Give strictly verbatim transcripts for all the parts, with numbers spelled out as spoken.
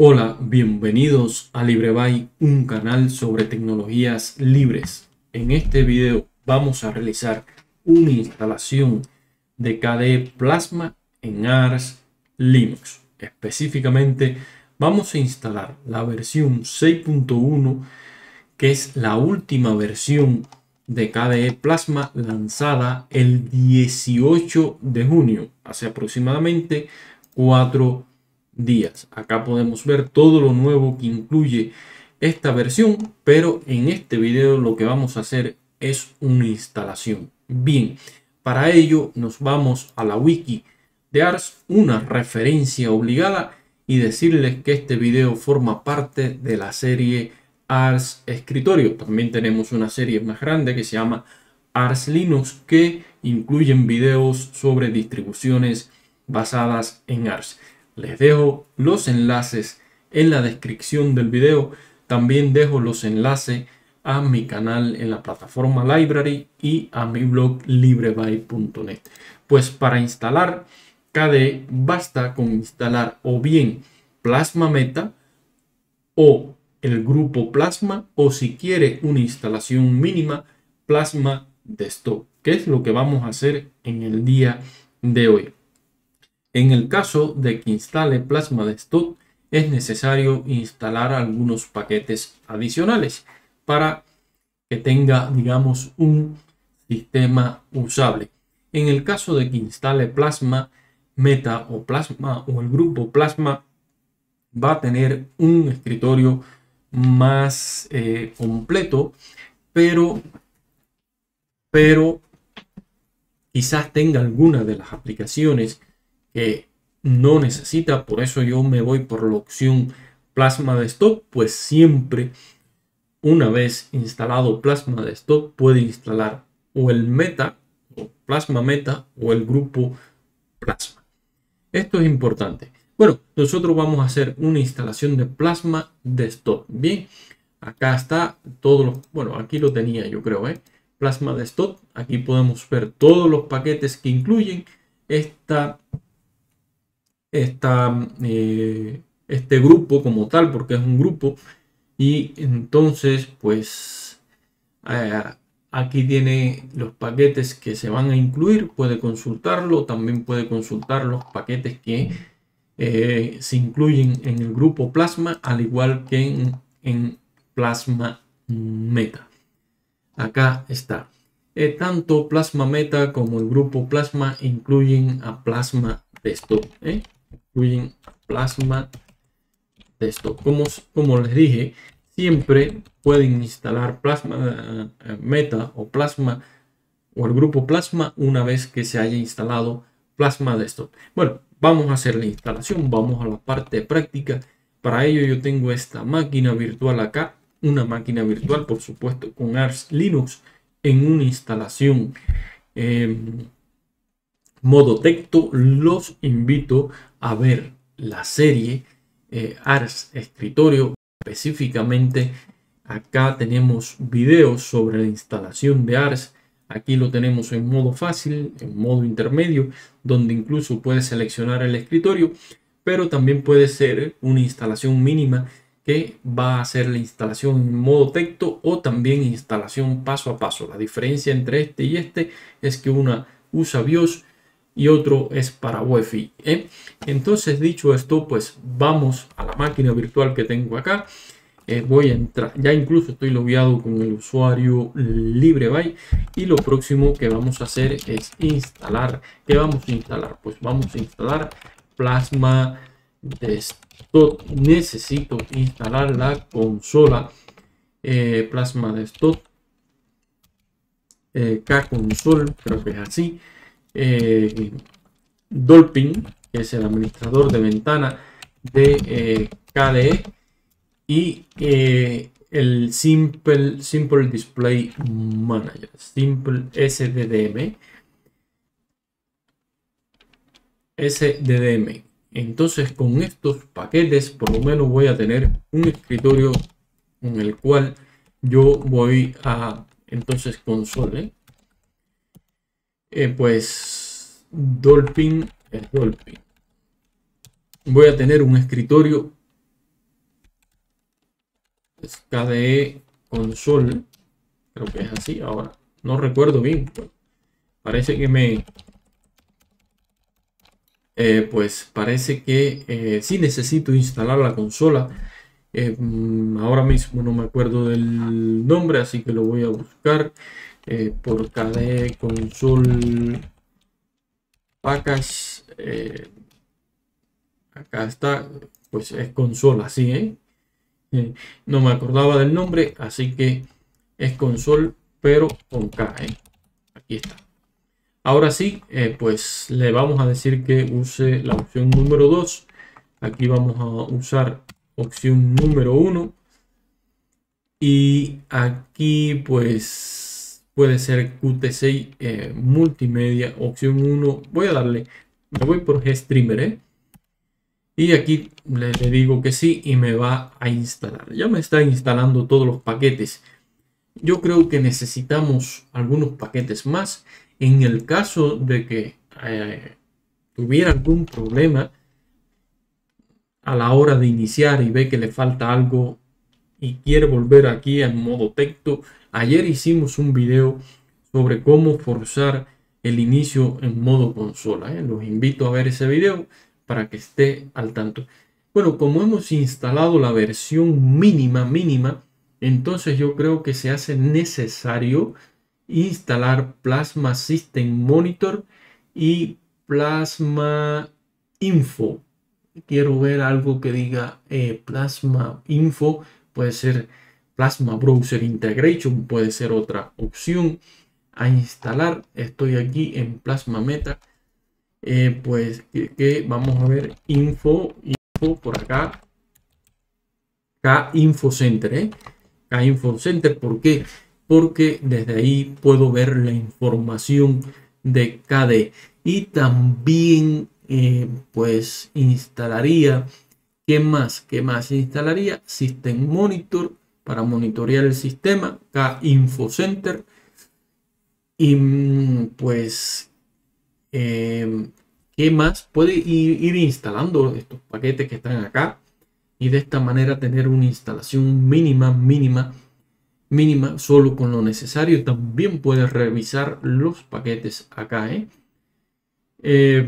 Hola, bienvenidos a LibreBuy, un canal sobre tecnologías libres. En este video vamos a realizar una instalación de K D E Plasma en Arch Linux. Específicamente vamos a instalar la versión seis punto uno, que es la última versión de K D E Plasma lanzada el dieciocho de junio, hace aproximadamente cuatro días. Acá podemos ver todo lo nuevo que incluye esta versión, pero en este video lo que vamos a hacer es una instalación. Bien, para ello nos vamos a la wiki de Arch, una referencia obligada, y decirles que este video forma parte de la serie Arch Escritorio. También tenemos una serie más grande que se llama Arch Linux, que incluyen videos sobre distribuciones basadas en Arch. Les dejo los enlaces en la descripción del video. También dejo los enlaces a mi canal en la plataforma Library y a mi blog librebuy punto net. Pues para instalar K D E basta con instalar o bien Plasma Meta o el grupo Plasma, o si quiere una instalación mínima, Plasma Desktop, que es lo que vamos a hacer en el día de hoy. En el caso de que instale Plasma Desktop, es necesario instalar algunos paquetes adicionales para que tenga, digamos, un sistema usable. En el caso de que instale Plasma Meta o Plasma o el grupo Plasma, va a tener un escritorio más eh, completo, pero, pero quizás tenga alguna de las aplicaciones que no necesita. Por eso yo me voy por la opción Plasma Desktop, pues siempre una vez instalado Plasma Desktop puede instalar o el Meta o Plasma Meta o el grupo Plasma. Esto es importante. Bueno, nosotros vamos a hacer una instalación de Plasma Desktop. Bien, acá está todos los, bueno, aquí lo tenía yo creo, ¿eh? Plasma Desktop. Aquí podemos ver todos los paquetes que incluyen esta Esta, eh, este grupo como tal, porque es un grupo. Y entonces pues eh, aquí tiene los paquetes que se van a incluir, puede consultarlo. También puede consultar los paquetes que eh, se incluyen en el grupo Plasma, al igual que en, en Plasma Meta. Acá está. Eh, tanto Plasma Meta como el grupo Plasma incluyen a Plasma Desktop. ¿eh? Incluyen Plasma Desktop. Como, como les dije, siempre pueden instalar Plasma uh, Meta o Plasma o el grupo Plasma una vez que se haya instalado Plasma Desktop. Bueno, vamos a hacer la instalación. Vamos a la parte práctica. Para ello yo tengo esta máquina virtual acá. Una máquina virtual, por supuesto, con Arch Linux en una instalación eh, modo texto. Los invito a ver la serie eh, Arch Escritorio. Específicamente acá tenemos videos sobre la instalación de Arch. Aquí lo tenemos en modo fácil, en modo intermedio, donde incluso puedes seleccionar el escritorio, pero también puede ser una instalación mínima que va a hacer la instalación en modo texto, o también instalación paso a paso. La diferencia entre este y este es que una usa BIOS y otro es para Wi-Fi. ¿eh? Entonces, dicho esto, pues vamos a la máquina virtual que tengo acá. Eh, voy a entrar, ya incluso estoy logueado con el usuario LibreBuy, y lo próximo que vamos a hacer es instalar. ¿Qué vamos a instalar? Pues vamos a instalar Plasma Desktop. Necesito instalar la consola eh, Plasma Desktop eh, K-Console, creo que es así. Eh, Dolphin, que es el administrador de ventana de eh, K D E, y eh, el Simple, Simple Display Manager, Simple S D D M. S D D M. Entonces, con estos paquetes, por lo menos voy a tener un escritorio en el cual yo voy a, entonces, console. Eh, pues, Dolphin es Dolphin. Voy a tener un escritorio es K D E Console, creo que es así. Ahora no recuerdo bien, parece que me eh, pues parece que eh, sí necesito instalar la consola. Eh, mm, ahora mismo no me acuerdo del nombre, así que lo voy a buscar eh, por K D E Console Package. eh, acá está, pues es consola, sí, ¿eh? Eh, no me acordaba del nombre, así que es console, pero con K, ¿eh? Aquí está. Ahora sí, eh, pues le vamos a decir que use la opción número dos. Aquí vamos a usar opción número uno. Y aquí pues puede ser Q T seis eh, multimedia, opción uno. Voy a darle, me voy por GStreamer, ¿eh? Y aquí le, le digo que sí y me va a instalar. Ya me está instalando todos los paquetes. Yo creo que necesitamos algunos paquetes más. En el caso de que eh, tuviera algún problema a la hora de iniciar y ve que le falta algo y quiere volver aquí en modo texto, ayer hicimos un video sobre cómo forzar el inicio en modo consola, ¿eh? Los invito a ver ese video para que esté al tanto. Bueno, como hemos instalado la versión mínima mínima, entonces yo creo que se hace necesario instalar Plasma System Monitor y Plasma Info. Quiero ver algo que diga eh, Plasma Info. Puede ser Plasma Browser Integration, puede ser otra opción a instalar. Estoy aquí en Plasma Meta. Eh, pues que, que vamos a ver info, info por acá. K Info Center, ¿eh? K Info Center, ¿por qué? Porque desde ahí puedo ver la información de K D. Y también eh, pues instalaría, ¿qué más? ¿Qué más instalaría? System Monitor para monitorear el sistema, K Info Center. Y pues, eh, ¿qué más? Puede ir, ir instalando estos paquetes que están acá y de esta manera tener una instalación mínima, mínima, mínima, solo con lo necesario. También puedes revisar los paquetes acá, ¿eh? Eh,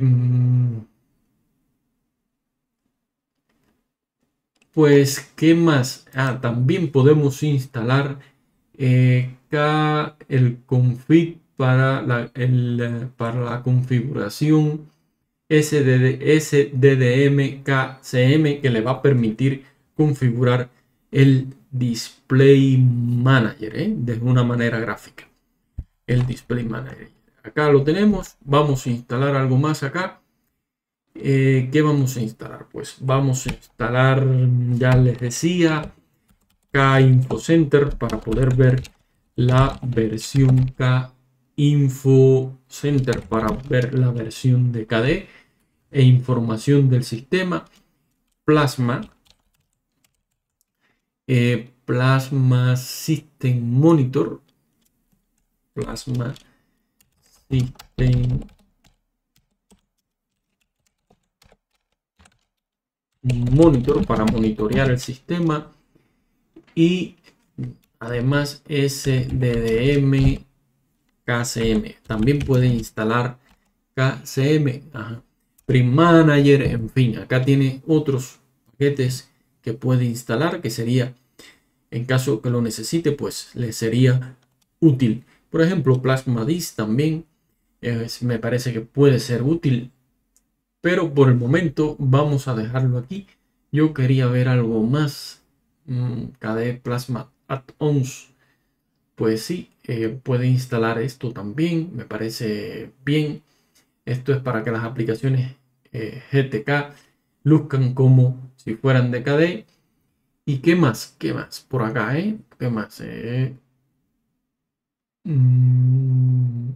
pues, ¿qué más? Ah, también podemos instalar eh, K, el config para la, el, para la configuración S D D, S D D M K C M, que le va a permitir configurar el Display Manager, ¿eh? De una manera gráfica. El Display Manager. Acá lo tenemos. Vamos a instalar algo más acá. Eh, ¿Qué vamos a instalar? Pues vamos a instalar, ya les decía, K Info Center para poder ver la versión K Info Center para ver la versión de K D e información del sistema. Plasma, eh, Plasma System Monitor, Plasma System Monitor para monitorear el sistema. Y además S D D M K C M. También puede instalar K C M, ajá. Print Manager, en fin, acá tiene otros paquetes que puede instalar, que sería, en caso que lo necesite, pues le sería útil. Por ejemplo, Plasma Disk también eh, me parece que puede ser útil, pero por el momento vamos a dejarlo aquí. Yo quería ver algo más. mm, K D E Plasma Add-ons, pues sí, eh, puede instalar esto también, me parece bien. Esto es para que las aplicaciones eh, G T K luzcan como si fueran de K D E. ¿Y qué más? ¿Qué más? Por acá, ¿eh? ¿Qué más? Eh? Mm.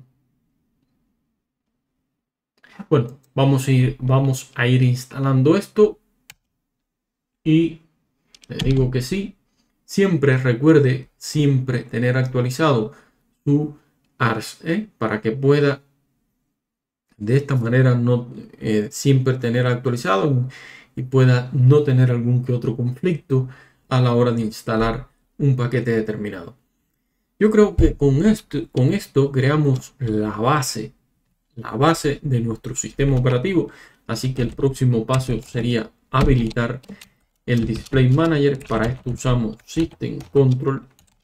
Bueno, vamos a ir, vamos a ir instalando esto. Y le digo que sí. Siempre recuerde, siempre tener actualizado su A R S, ¿eh? Para que pueda de esta manera no eh, siempre tener actualizado y pueda no tener algún que otro conflicto a la hora de instalar un paquete determinado. Yo creo que con esto, con esto creamos la base, la base de nuestro sistema operativo. Así que el próximo paso sería habilitar el Display Manager. Para esto usamos System Control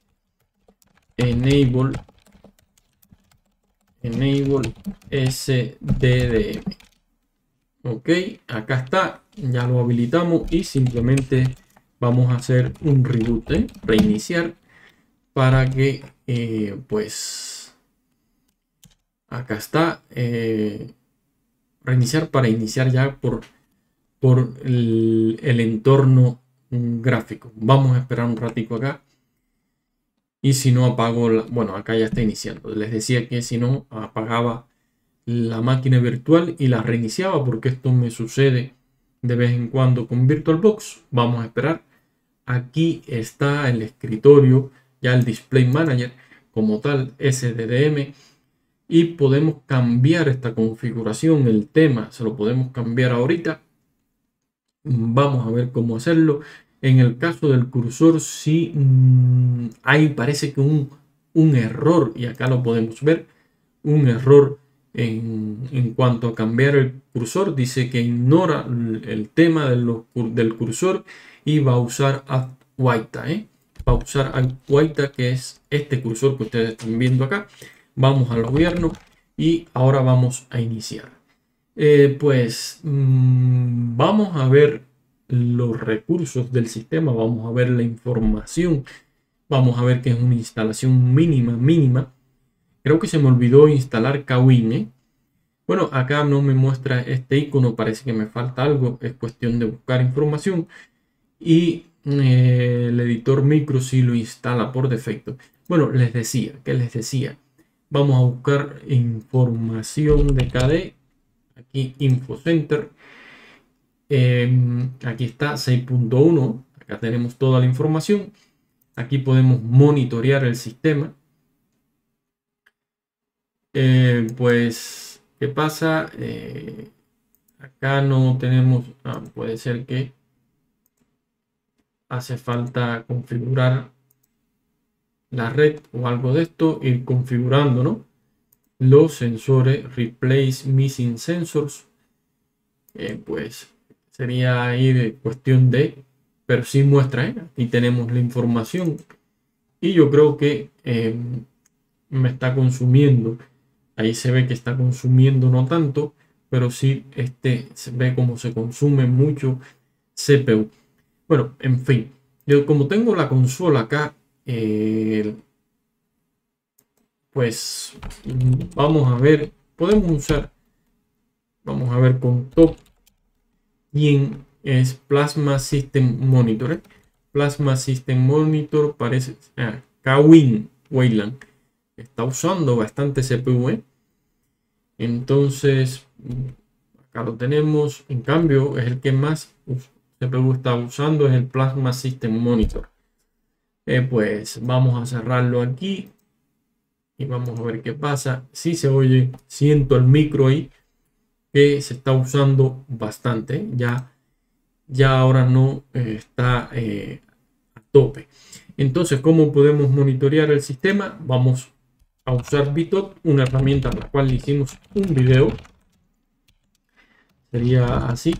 Enable Enable S D D M. Ok, acá está, ya lo habilitamos y simplemente vamos a hacer un reboot, ¿eh? Reiniciar para que eh, pues acá está, eh, reiniciar para iniciar ya por, por el, el entorno gráfico. Vamos a esperar un ratico acá. Y si no apago, la, bueno, acá ya está iniciando. Les decía que si no apagaba la máquina virtual y la reiniciaba, porque esto me sucede de vez en cuando con VirtualBox. Vamos a esperar. Aquí está el escritorio, ya el Display Manager como tal, S D D M, y podemos cambiar esta configuración. El tema se lo podemos cambiar ahorita. Vamos a ver cómo hacerlo. En el caso del cursor, sí mmm, hay parece que un, un error, y acá lo podemos ver, un error en, en cuanto a cambiar el cursor. Dice que ignora el, el tema de los, del cursor y va a usar Adwaita, ¿eh? Va a usar Adwaita, que es este cursor que ustedes están viendo acá. Vamos al gobierno y ahora vamos a iniciar. Eh, pues mmm, vamos a ver los recursos del sistema, vamos a ver la información, vamos a ver que es una instalación mínima, mínima. Creo que se me olvidó instalar Kawin, ¿eh? Bueno, acá no me muestra este icono, parece que me falta algo, es cuestión de buscar información. Y eh, el editor micro sí lo instala por defecto. Bueno, les decía, ¿qué les decía? Vamos a buscar información de K D. Aquí Info Center. Eh, aquí está seis punto uno. Acá tenemos toda la información. Aquí podemos monitorear el sistema. Eh, pues, ¿qué pasa? Eh, acá no tenemos... Ah, puede ser que hace falta configurar la red o algo de esto. Ir configurando, ¿no? Los sensores. Replace Missing Sensors. Eh, pues sería ahí cuestión de, pero sí muestra, ¿eh? Aquí tenemos la información y yo creo que eh, me está consumiendo, ahí se ve que está consumiendo no tanto, pero sí este se ve como se consume mucho C P U. Bueno, en fin, yo como tengo la consola acá, eh, pues vamos a ver, podemos usar, vamos a ver con top. Bien, es Plasma System Monitor. ¿eh? Plasma System Monitor parece... Ah, Kawin Wayland está usando bastante C P U. ¿eh? Entonces, acá lo tenemos. En cambio, es el que más C P U está usando, es el Plasma System Monitor. Eh, pues vamos a cerrarlo aquí. Y vamos a ver qué pasa. Si se oye, siento el micro ahí, que se está usando bastante, ya, ya ahora no eh, está eh, a tope. Entonces, ¿cómo podemos monitorear el sistema? Vamos a usar Vitot, una herramienta a la cual le hicimos un video. Sería así.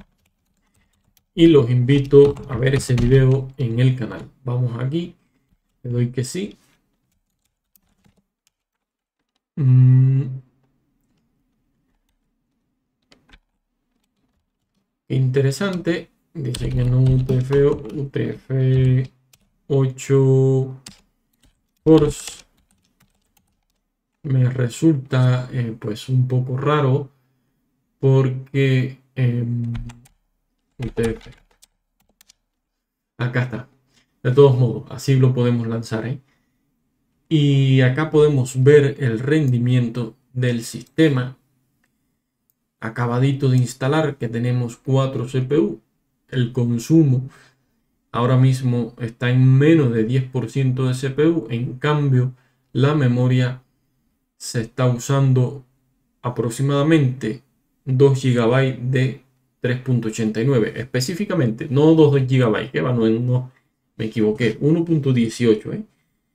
Y los invito a ver ese video en el canal. Vamos aquí, le doy que sí. Mm. Interesante, dice que no U T F, U T F ocho Force me resulta eh, pues un poco raro porque eh, U T F acá está, de todos modos así lo podemos lanzar ¿eh? Y acá podemos ver el rendimiento del sistema acabadito de instalar, que tenemos cuatro C P U. El consumo ahora mismo está en menos de diez por ciento de C P U. En cambio, la memoria se está usando aproximadamente dos gigabytes de tres punto ochenta y nueve. Específicamente, no dos gigabytes, que van en unos me equivoqué, uno punto dieciocho, ¿eh?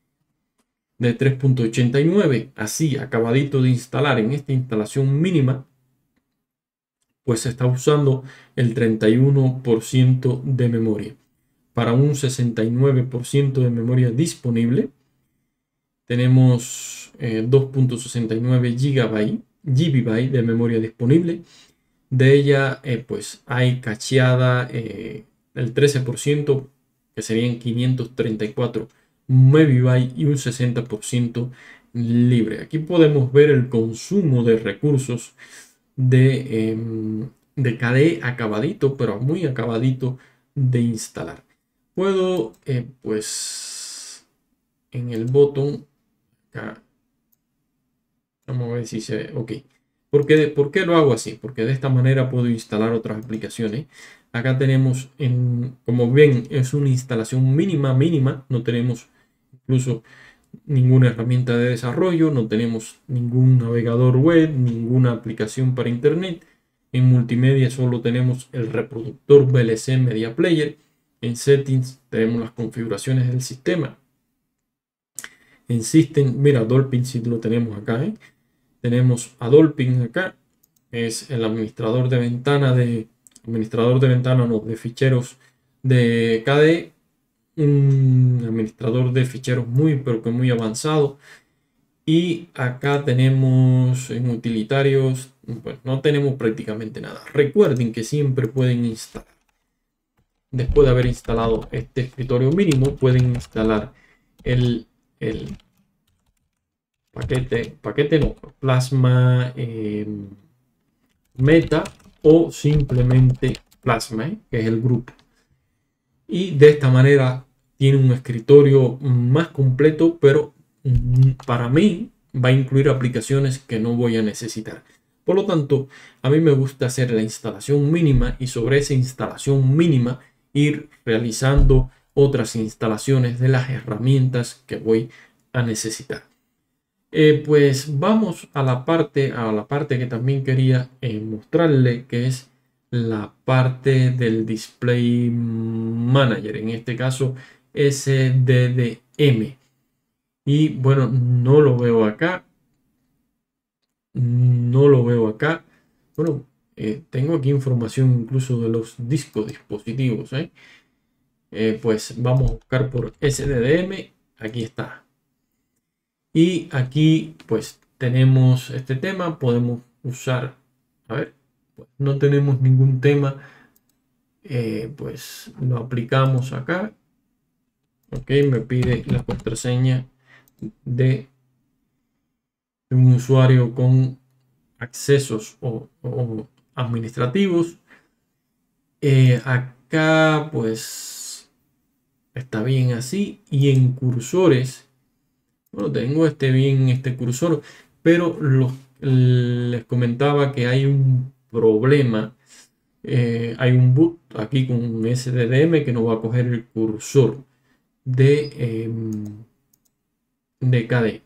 de tres punto ochenta y nueve, así acabadito de instalar en esta instalación mínima, pues se está usando el treinta y uno por ciento de memoria. Para un sesenta y nueve por ciento de memoria disponible, tenemos eh, dos punto sesenta y nueve gigabytes de memoria disponible. De ella, eh, pues hay cacheada eh, el trece por ciento, que serían quinientos treinta y cuatro megabytes, y un sesenta por ciento libre. Aquí podemos ver el consumo de recursos de, eh, de K D E acabadito, pero muy acabadito de instalar. Puedo, eh, pues, en el botón acá, vamos a ver si se ve, ok. ¿Por qué, ¿Por qué lo hago así? Porque de esta manera puedo instalar otras aplicaciones. Acá tenemos, en, como ven, es una instalación mínima, mínima. No tenemos incluso ninguna herramienta de desarrollo, no tenemos ningún navegador web, ninguna aplicación para internet. En multimedia solo tenemos el reproductor V L C Media Player. En settings tenemos las configuraciones del sistema. En System, mira, Dolphin sí lo tenemos acá, ¿eh? Tenemos a Dolphin acá, es el administrador de ventana de administrador de ventana no, de ficheros de K D E, un administrador de ficheros muy pero que muy avanzado. Y acá tenemos en utilitarios, pues no tenemos prácticamente nada. Recuerden que siempre pueden instalar, después de haber instalado este escritorio mínimo, pueden instalar el, el paquete, paquete no, Plasma eh, Meta, o simplemente Plasma, ¿eh? que es el grupo. Y de esta manera tiene un escritorio más completo, pero para mí va a incluir aplicaciones que no voy a necesitar. Por lo tanto, a mí me gusta hacer la instalación mínima y sobre esa instalación mínima ir realizando otras instalaciones de las herramientas que voy a necesitar. Eh, pues vamos a la parte, a la parte que también quería eh, mostrarle, que es la parte del Display Manager, en este caso S D D M. Y bueno, no lo veo acá. No lo veo acá. Bueno, eh, tengo aquí información incluso de los discos dispositivos. ¿eh? Eh, pues vamos a buscar por S D D M. Aquí está. Y aquí pues tenemos este tema. Podemos usar, a ver, pues no tenemos ningún tema. Eh, pues lo aplicamos acá. Ok, me pide la contraseña de un usuario con accesos o, o administrativos. Eh, acá pues está bien así, y en cursores, bueno, tengo este bien este cursor, pero los, les comentaba que hay un problema. Eh, hay un boot aquí con S D D M que no va a coger el cursor de, eh, de K D E.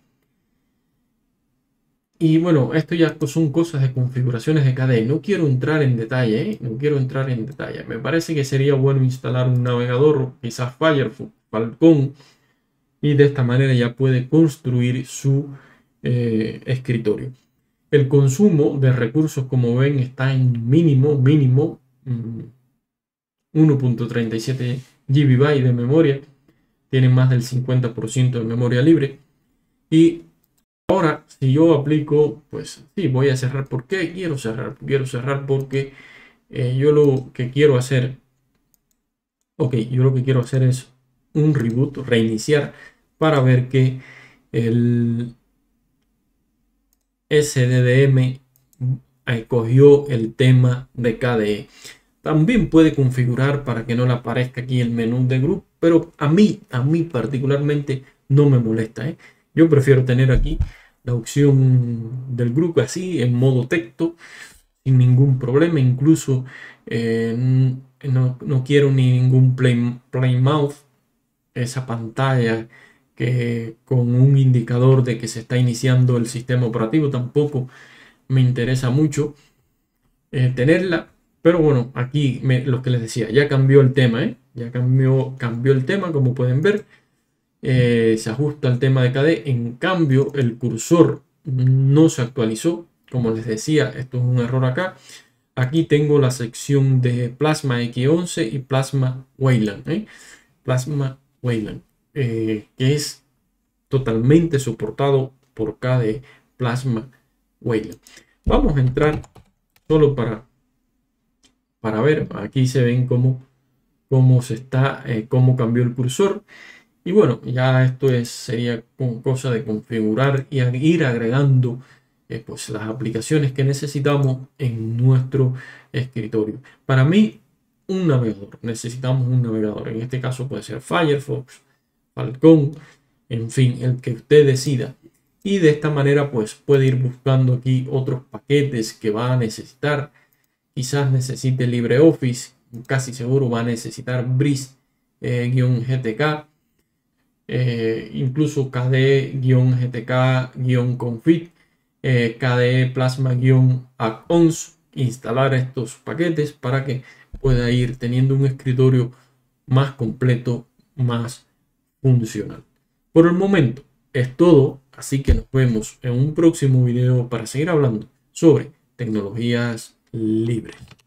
Y bueno, esto ya son cosas de configuraciones de K D E. No quiero entrar en detalle, ¿eh? No quiero entrar en detalle. Me parece que sería bueno instalar un navegador, quizás Firefox, Falcon, y de esta manera ya puede construir su eh, escritorio. El consumo de recursos, como ven, está en mínimo, mínimo, mmm, uno punto treinta y siete gigabytes de memoria. Tiene más del cincuenta por ciento de memoria libre. Y ahora, si yo aplico, pues sí, voy a cerrar. ¿Por qué quiero cerrar? Quiero cerrar porque eh, yo lo que quiero hacer, ok, yo lo que quiero hacer es un reboot, reiniciar, para ver que el S D D M cogió el tema de K D E. También puede configurar para que no le aparezca aquí el menú de grupo, pero a mí, a mí particularmente no me molesta, ¿eh? Yo prefiero tener aquí la opción del grupo así, en modo texto, sin ningún problema. Incluso eh, no, no quiero ni ningún play, play mouse, esa pantalla que con un indicador de que se está iniciando el sistema operativo, tampoco me interesa mucho eh, tenerla. Pero bueno, aquí me, lo que les decía, ya cambió el tema, ¿eh? ya cambió, cambió el tema, como pueden ver. Eh, se ajusta al tema de K D. En cambio, el cursor no se actualizó. Como les decía, esto es un error acá. Aquí tengo la sección de Plasma X once y Plasma Wayland. ¿eh? Plasma Wayland, eh, que es totalmente soportado por K D E Plasma Wayland. Vamos a entrar solo para, para ver. Aquí se ven cómo, cómo se está, eh, cómo cambió el cursor. Y bueno, ya esto es, sería con cosa de configurar y ir agregando eh, pues las aplicaciones que necesitamos en nuestro escritorio. Para mí, un navegador. Necesitamos un navegador. En este caso puede ser Firefox, Falcon, en fin, el que usted decida. Y de esta manera pues puede ir buscando aquí otros paquetes que va a necesitar. Quizás necesite LibreOffice, casi seguro va a necesitar Breeze-G T K. Eh, incluso K D E-G T K-Config, eh, K D E Plasma-Add-ons, instalar estos paquetes para que pueda ir teniendo un escritorio más completo, más funcional. Por el momento es todo, así que nos vemos en un próximo video para seguir hablando sobre tecnologías libres.